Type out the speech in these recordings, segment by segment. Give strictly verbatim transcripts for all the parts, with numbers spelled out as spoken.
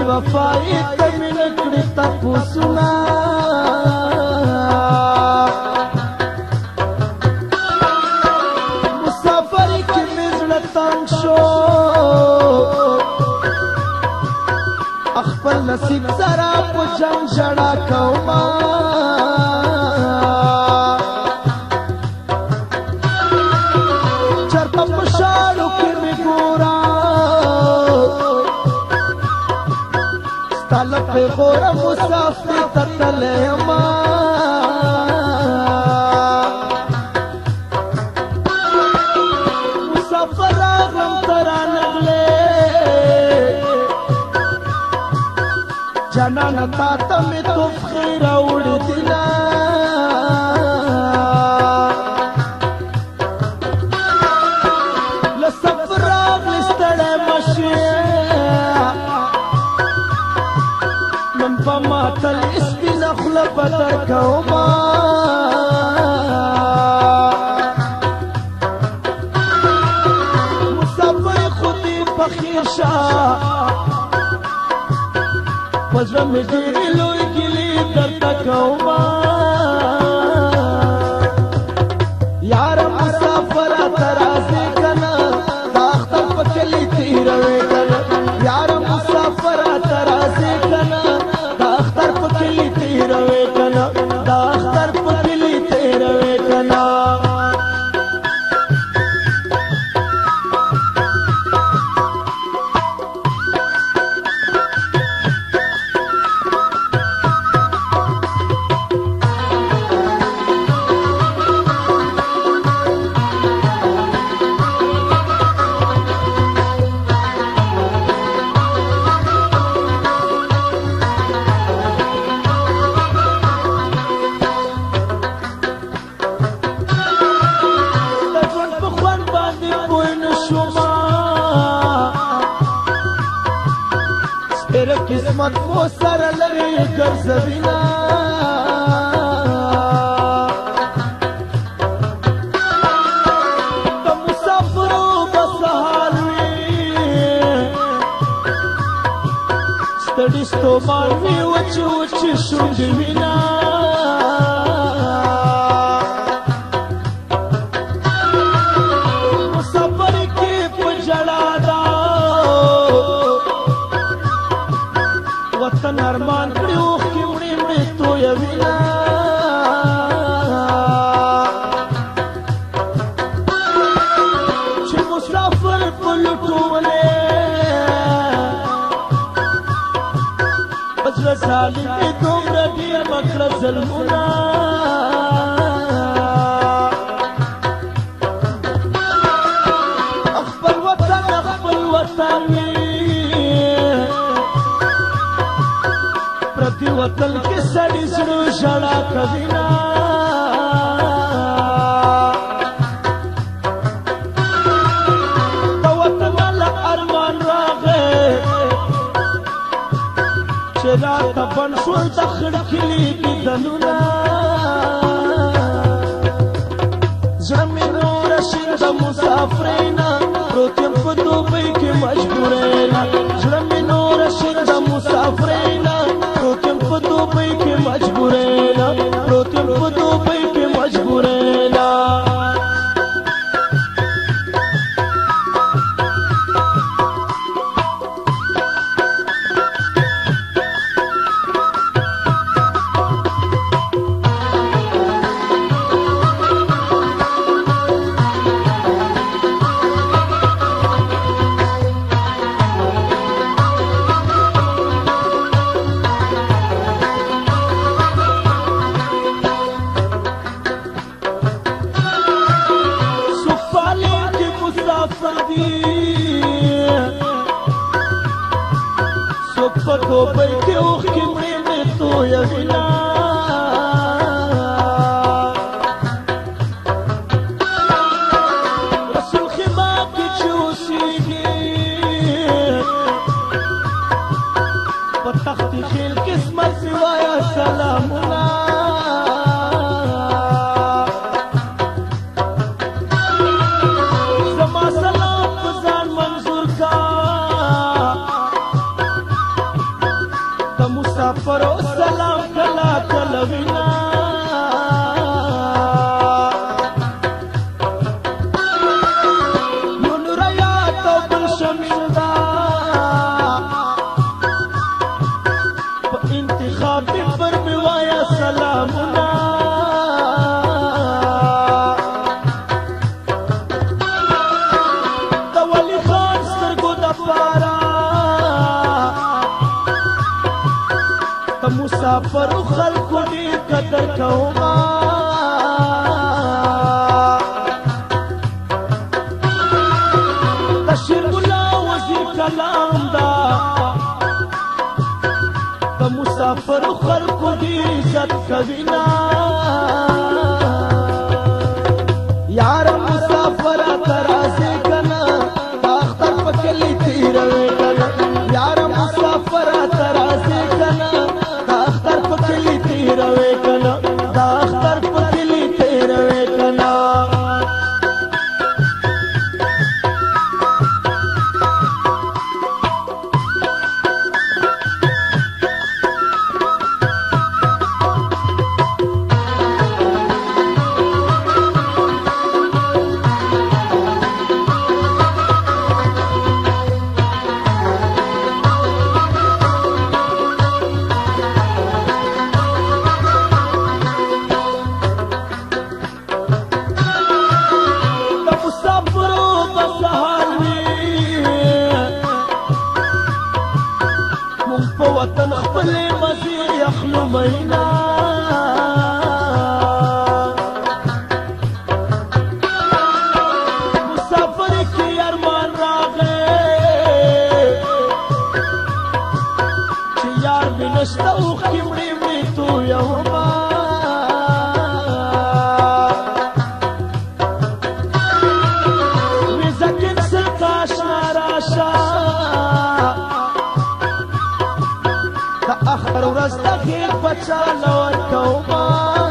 وفائی تمی نکڑی تپوسنا مسافری کی مزل تنگ شو اخپل نصیب سرا پو جنگ جڑا کوما چرتا پشارو کی می گورا ستالا پی غورا مسافر تتلے ما مسافر آغم ترانگلے جانانا تاتا میں تو خیر اوڑی دینا لسفر آغلی ستڑے مشیع من پا تل اسپی نخل بدر کوما مسافر خودی بخیشا وزر میں دیری لوئی گلی درتا کوما یار مسافر ترازی کنا داختر پکلی تیروے کنا یار مسافر ترازی کنا داختر پکلی تیروے کنا داختر پکلی تیروے کنا قسمت کو سر لری گرزوینا دا مسافرو بسحالوی ستڑی ستومانوی وچی وچی شنگوینا مسافر کی پجڑا دا وطن ارمان کڑی اوخ کی مڑی مڑی تو یوینا چھ مسافر پلٹولے بجر ظالمی دوم ردی مکر ظلمونا اخبر وطن اخبر وطن پرتی وطن کی سڑی سڑو شڑا کبینا تا وطن اللہ ارمان راغے چرا تا بن شول دخل کلی کی دنونا زرمی نور شند مسافرینا پروتیم پا دوبئی کی مجبورینا زرمی نور شند مسافرینا پروتیم پا دوبئی کی مجبورینا پروتیم پا دوبئی کی مجبورینا سوک دوبئی کے اوخ کی مڑی میں تو یوینا رسول خما کی چوسی گی پتختی خیل قسمت سوایا سلامنا زما سلام پزان منظور کا مسافر خلق ډیر قدر کوما تشیر مولا وزیر کلام دا د مسافر خلق ډیر عزت کوینا یار مسافر ترازه کنا اختر پکلی تیروي کنا یار مسافر ترازه کنا اختر پکلی تیروي کنا دا اختر پکلی تیروي کنا وطن خپل مزي يخلو مينا مسافر کی ارمان راغے چې یار بنشتا او خمړې می تو یوما وزکن سلکاش ناراشا اخر ورځ د غیر بچا لور کوما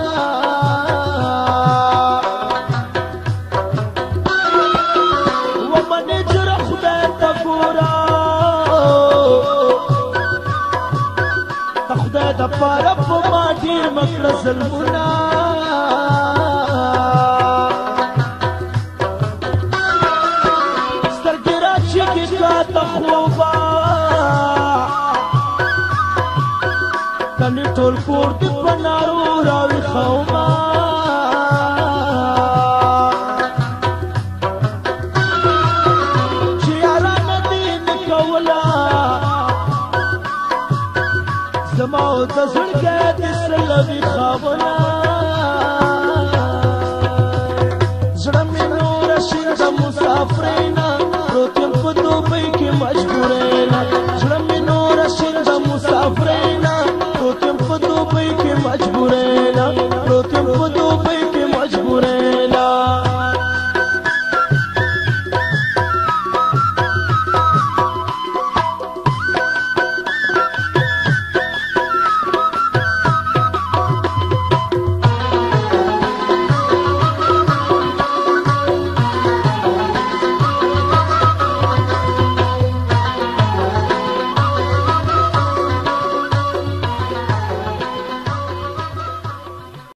ومن جر خدای ته ګورا خدای د پاره په ما ډیر مکړه ظلمونه سترګې راچې کې تا خوبا کنی ټول کور دې په نارو راوي خوما چې یارانه دې نه کولا زما او د زړګي دې سلوي خوابونه زړه مې نور شي د مسافرینا پروت یم په دوبۍ کې مجبورینا زړه مې نور شي د مسافرینا پروت یم په دوبۍ کې مجبورینا پروت یم په دوبۍ